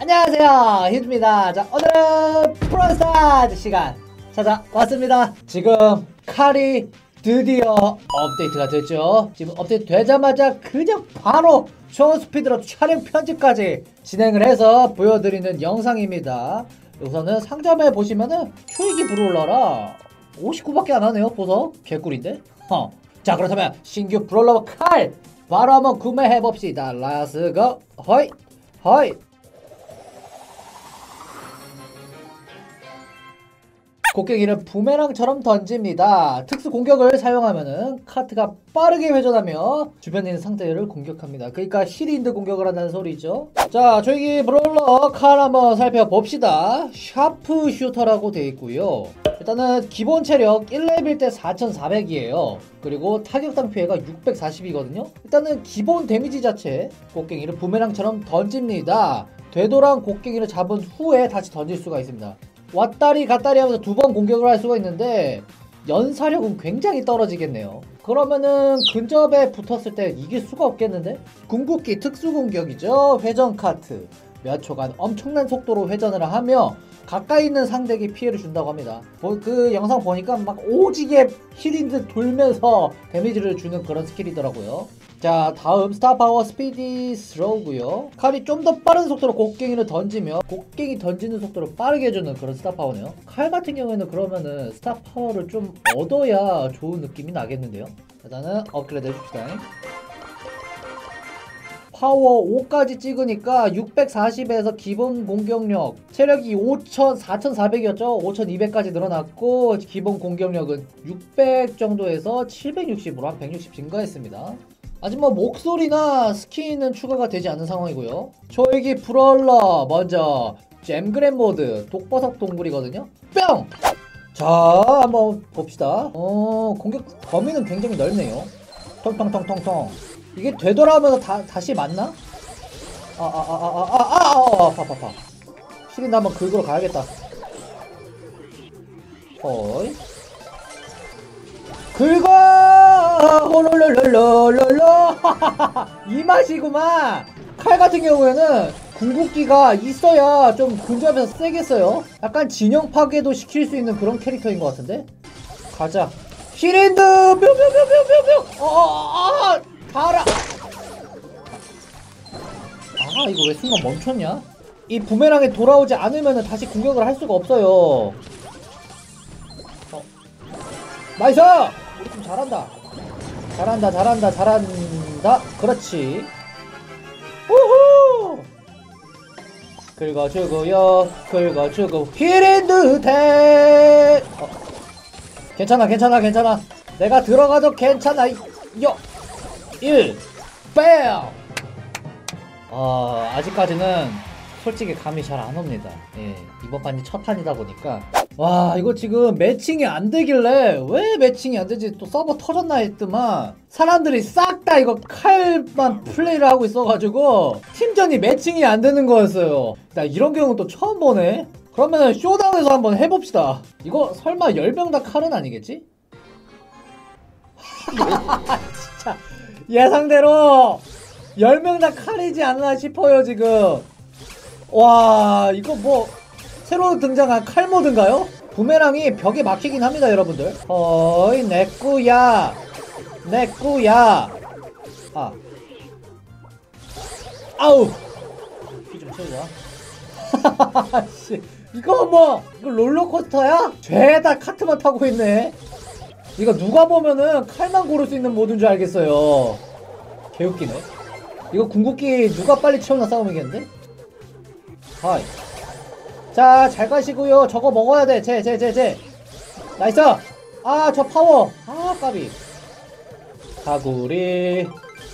안녕하세요, 휴즈입니다. 자, 오늘은 프로스타즈 시간 찾아왔습니다. 지금 칼이 드디어 업데이트가 됐죠. 지금 업데이트 되자마자 그냥 바로 초스피드로 촬영 편집까지 진행을 해서 보여드리는 영상입니다. 우선은 상점에 보시면은 초이기 브롤러라 59밖에 안 하네요. 보석 개꿀인데. 자, 그렇다면 신규 브롤러 칼 바로 한번 구매해 봅시다. 렛츠고. 허이 허이. 곡괭이를 부메랑처럼 던집니다. 특수 공격을 사용하면은 카트가 빠르게 회전하며 주변에 있는 상대를 공격합니다. 그러니까 힐인드 공격을 한다는 소리죠. 자, 저기 브롤러 칼 한번 살펴봅시다. 샤프 슈터라고 되어 있고요. 일단은 기본 체력 1레벨 때 4400이에요. 그리고 타격당 피해가 640이거든요. 일단은 기본 데미지 자체 곡괭이를 부메랑처럼 던집니다. 되돌아온 곡괭이를 잡은 후에 다시 던질 수가 있습니다. 왔다리 갔다리 하면서 두 번 공격을 할 수가 있는데 연사력은 굉장히 떨어지겠네요. 그러면은 근접에 붙었을 때 이길 수가 없겠는데? 궁극기 특수공격이죠. 회전 카트. 몇 초간 엄청난 속도로 회전을 하며 가까이 있는 상대에게 피해를 준다고 합니다. 그 영상 보니까 막 오지게 힐인드 돌면서 데미지를 주는 그런 스킬이더라고요. 자, 다음 스타파워 스피디 스로우고요. 칼이 좀 더 빠른 속도로 곡괭이를 던지며 곡괭이 던지는 속도를 빠르게 해주는 그런 스타파워네요. 칼 같은 경우에는 그러면은 스타파워를 좀 얻어야 좋은 느낌이 나겠는데요. 일단은 업그레이드 해줍시다. 파워 5까지 찍으니까 640에서 기본 공격력 체력이 4400이었죠. 5200까지 늘어났고 기본 공격력은 600 정도에서 760으로 한 160 증가했습니다. 아직 뭐 목소리나 스킨은 추가가 되지 않는 상황이고요. 초이기 브롤러 먼저 잼그램 모드 독버섯 동굴이거든요. 뿅! 자, 한번 봅시다. 공격 범위는 굉장히 넓네요. 텅텅텅텅텅. 이게 되돌아오면서 다시 맞나? 아파파파. 시린도 한번 긁으러 가야겠다. 어이. 긁어! 홀롤롤롤롤롤! 이 맛이구만! 칼 같은 경우에는 궁극기가 있어야 좀 근접해서 세겠어요. 약간 진영 파괴도 시킬 수 있는 그런 캐릭터인 것 같은데? 가자. 힐핸드! 뿅뿅뿅뿅뿅뿅! 가라! 이거 왜 순간 멈췄냐? 이 부메랑에 돌아오지 않으면 다시 공격을 할 수가 없어요. 나이스! 우리 팀 잘한다. 잘한다. 그렇지. 우후! 긁어주고 힐핸드 대! 괜찮아. 내가 들어가도 괜찮아. 1 뺨! 아직까지는 솔직히 감이 잘 안 옵니다. 예, 이번 판이 첫 판이다 보니까. 와, 이거 지금 매칭이 안 되길래 왜 매칭이 안 되지? 또 서버 터졌나 했더만 사람들이 싹 다 이거 칼만 플레이를 하고 있어가지고 팀전이 매칭이 안 되는 거였어요. 나 이런 경우는 또 처음 보네. 그러면은 쇼다운에서 한번 해봅시다. 이거 설마 10명 다 칼은 아니겠지? 진짜 예상대로 10명 다 칼이지 않나 싶어요 지금. 와, 이거 뭐 새로 등장한 칼 모드인가요? 부메랑이 벽에 막히긴 합니다 여러분들. 어이 내꾸야. 아우 피 좀 채우자. 이거 롤러코스터야? 죄다 카트만 타고 있네. 이거 누가 보면은 칼만 고를 수 있는 모드인 줄 알겠어요. 개웃기네. 이거 궁극기 누가 빨리 채우나 싸움이겠는데? 하이. 자, 잘 가시고요. 저거 먹어야 돼. 제. 나이스! 저 파워. 까비. 가구리.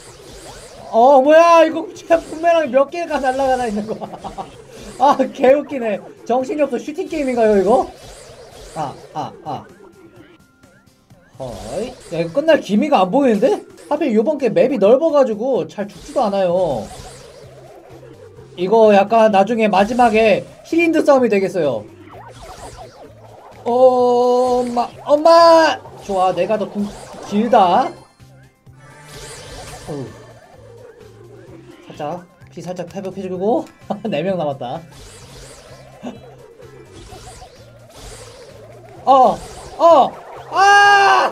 뭐야, 이거 부메랑 몇 개가 날아가나 있는 거야. 개웃기네. 정신이 없어. 슈팅 게임인가요, 이거? 허이. 야, 이거 끝날 기미가 안 보이는데? 하필 요번 게 맵이 넓어가지고 잘 죽지도 않아요. 이거 약간 나중에 마지막에 힐인드 싸움이 되겠어요. 엄마! 좋아, 내가 더 길다. 살짝 피 살짝 회복해주고 4명 남았다. 아!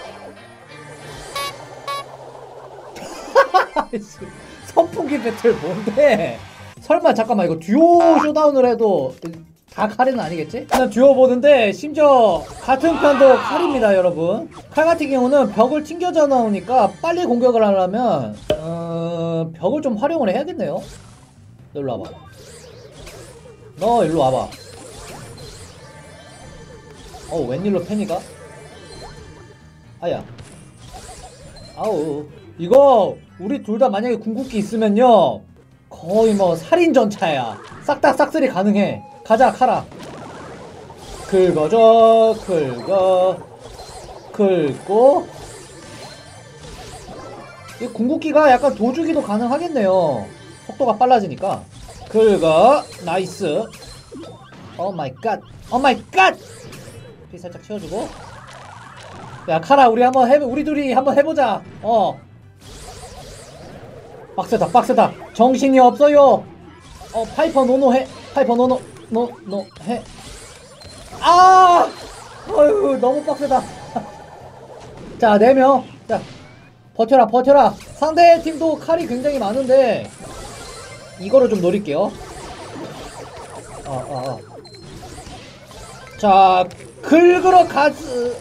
선풍기 배틀 뭔데? 설마 잠깐만 이거 듀오 쇼다운을 해도 다 칼은 아니겠지? 그냥 듀오 보는데 심지어 같은 편도 칼입니다 여러분. 칼 같은 경우는 벽을 튕겨져 나오니까 빨리 공격을 하려면 벽을 좀 활용을 해야겠네요. 너 일로 와봐. 너 일로 와봐. 웬일로 패니가? 아야. 아우. 이거 우리 둘 다 만약에 궁극기 있으면요 거의 뭐 살인전차야. 싹 다 싹쓸이 가능해. 가자 카라. 긁어줘. 긁고. 이 궁극기가 약간 도주기도 가능하겠네요. 속도가 빨라지니까. 긁어. 나이스. 오 마이 갓. 오 마이 갓. 피 살짝 채워주고. 야 카라 우리 둘이 한번 해보자. 빡세다 빡세다. 정신이 없어요. 파이퍼 노노해. 파이퍼 노노해. 어휴 너무 빡세다. 자 4명. 자 버텨라. 상대 팀도 칼이 굉장히 많은데 이거를 좀 노릴게요. 자 긁으러 가즈.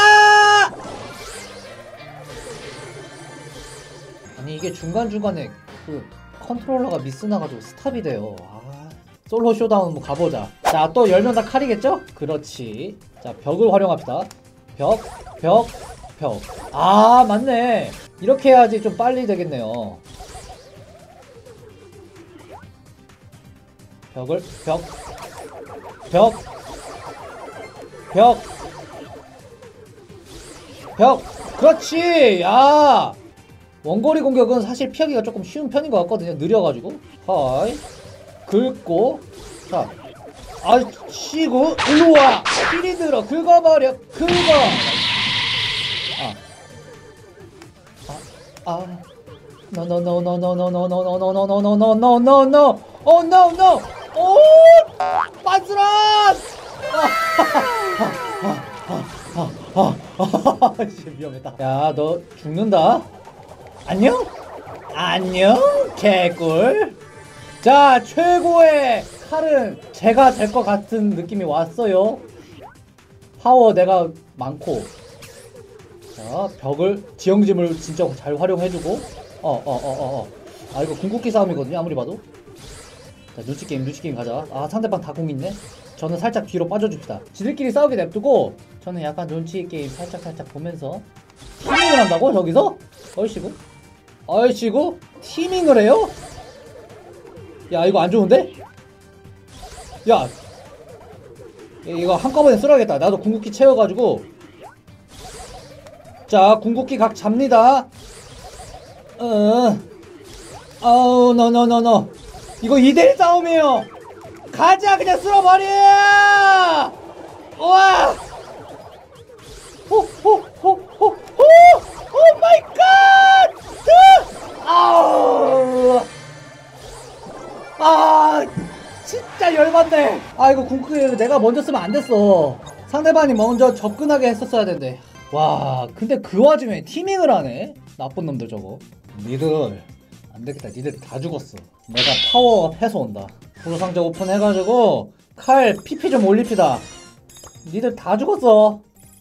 아니 이게 중간중간에 그 컨트롤러가 미스 나가지고 스탑이 돼요. 솔로 쇼다운 뭐 가보자. 자 또 10명 다 칼이겠죠? 그렇지. 자 벽을 활용합시다. 벽. 맞네. 이렇게 해야지 좀 빨리 되겠네요. 벽. 그렇지. 야 원거리 공격은 사실 피하기가 조금 쉬운 편인 것 같거든요. 느려가지고. 하이. 긁고. 자. 쉬고. 일로와. 삐리 들어. 긁어버려. No. 빤스런! 위험했다. 야, 너 죽는다. 안녕, 개꿀. 자, 최고의 칼은 제가 될 것 같은 느낌이 왔어요. 파워 내가 많고. 자, 벽을, 지형짐을 진짜 잘 활용해주고. 이거 궁극기 싸움이거든요, 아무리 봐도. 자, 눈치게임 가자. 상대방 다 공 있네. 저는 살짝 뒤로 빠져줍시다. 지들끼리 싸우게 냅두고 저는 약간 눈치게임 살짝 보면서 티밍을 한다고? 저기서? 얼씨구? 티밍을 해요? 야 이거 안 좋은데? 야 이거 한꺼번에 쓸어야겠다. 나도 궁극기 채워가지고. 자 궁극기 각 잡니다. 노. 이거 2대1 싸움이에요. 가자 그냥 쓸어버려. 우와. 오 마이 갓. 진짜 열받네. 이거 궁극기를 내가 먼저 쓰면 안 됐어. 상대방이 먼저 접근하게 했었어야 된대. 와 근데 그 와중에 티밍을 하네. 나쁜 놈들 저거. 니들 안되겠다. 니들 다 죽었어. 내가 파워 해서 온다. 프로상자 오픈해가지고 칼 PP 좀 올립시다. 니들 다 죽었어.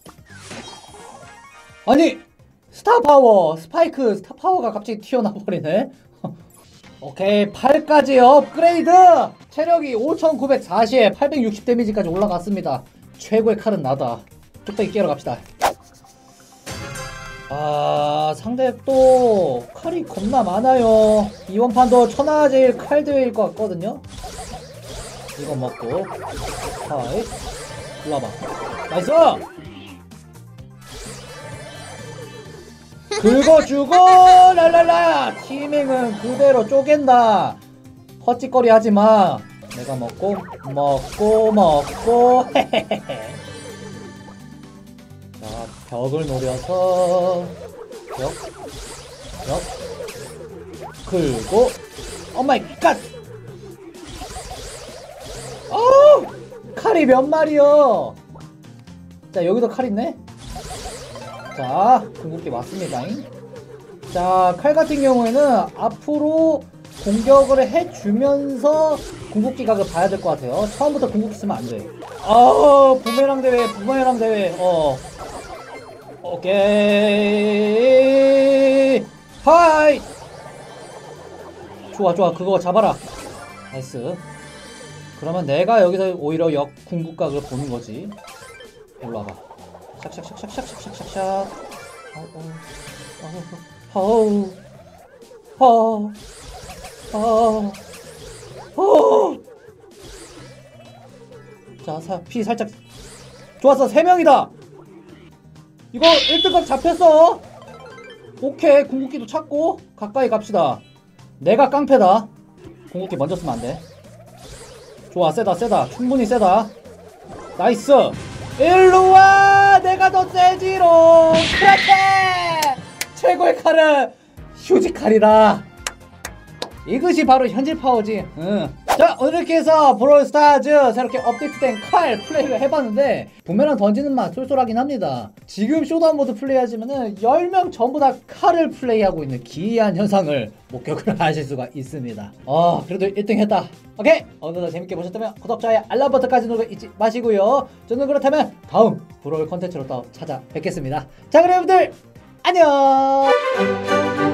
아니 스타파워 스파이크 스타파워가 갑자기 튀어나와버리네. 오케이 8까지 업그레이드. 체력이 5940에 860 데미지까지 올라갔습니다. 최고의 칼은 나다. 뚝배기 깨러 갑시다. 상대 또 칼이 겁나 많아요. 이번 판도 천하제일 칼대회일 것 같거든요. 이거 먹고 하이 일로 와봐. 나이스. 긁어주고 랄랄라. 티밍은 그대로 쪼갠다. 헛짓거리 하지마. 내가 먹고 자 벽을 노려서 벽 긁고 오 마이 갓. 어우, 칼이 몇 마리요. 자, 여기도 칼 있네. 자, 궁극기 왔습니다. 자, 칼 같은 경우에는 앞으로 공격을 해주면서 궁극기 각을 봐야 될 것 같아요. 처음부터 궁극기 쓰면 안 돼. 부메랑 대회, 부메랑 대회. 오케이. 하이. 좋아, 좋아. 그거 잡아라. 나이스. 그러면 내가 여기서 오히려 역 궁극각을 보는 거지. 일로 와봐. 샥샥샥샥샥샥샥샥. 자, 피 살짝. 좋았어. 3명이다. 이거 1등급 잡혔어. 오케이. 궁극기도 찾고 가까이 갑시다. 내가 깡패다. 궁극기 먼저 쓰면 안돼. 좋아. 세다 세다. 충분히 세다. 나이스. 일로와. 내가 더 세지롱. 그렇지. 최고의 칼은 휴지 칼이다. 이것이 바로 현질 파워지. 자, 오늘 이렇게 해서 브롤스타즈 새롭게 업데이트된 칼 플레이를 해봤는데 부메랑 던지는 맛 쏠쏠하긴 합니다. 지금 쇼다운 모드 플레이하시면은 10명 전부 다 칼을 플레이하고 있는 기이한 현상을 목격을 하실 수가 있습니다. 그래도 1등 했다. 오케이. 오늘도 재밌게 보셨다면 구독, 좋아요, 알람 버튼까지 누르 잊지 마시고요. 저는 그렇다면 다음 브롤 컨텐츠로 또 찾아뵙겠습니다. 자, 그럼 여러분들 안녕.